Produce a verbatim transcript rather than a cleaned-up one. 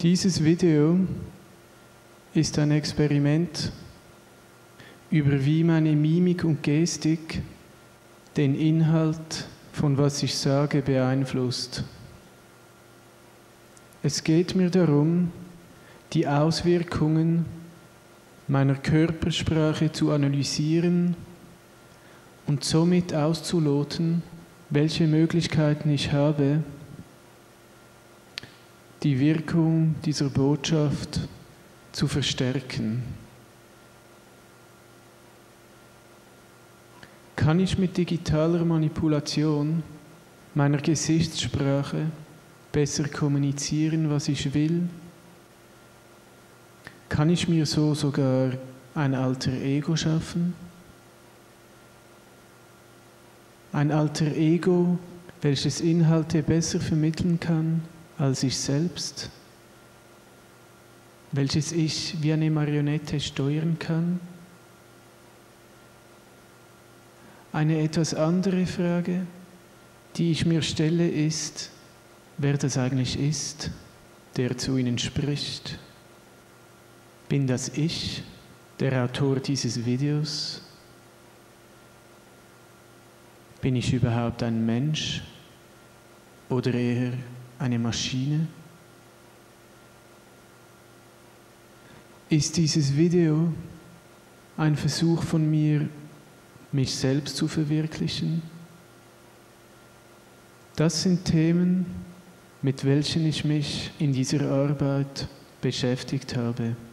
Dieses Video ist ein Experiment über wie meine Mimik und Gestik den Inhalt von was ich sage beeinflusst. Es geht mir darum, die Auswirkungen meiner Körpersprache zu analysieren und somit auszuloten, welche Möglichkeiten ich habe, die Wirkung dieser Botschaft zu verstärken. Kann ich mit digitaler Manipulation meiner Gesichtssprache besser kommunizieren, was ich will? Kann ich mir so sogar ein alter Ego schaffen? Ein alter Ego, welches Inhalte besser vermitteln kann als ich selbst, welches ich wie eine Marionette steuern kann? Eine etwas andere Frage, die ich mir stelle, ist, wer das eigentlich ist, der zu Ihnen spricht. Bin das ich, der Autor dieses Videos? Bin ich überhaupt ein Mensch oder eher eine Maschine? Ist dieses Video ein Versuch von mir, mich selbst zu verwirklichen? Das sind Themen, mit welchen ich mich in dieser Arbeit beschäftigt habe.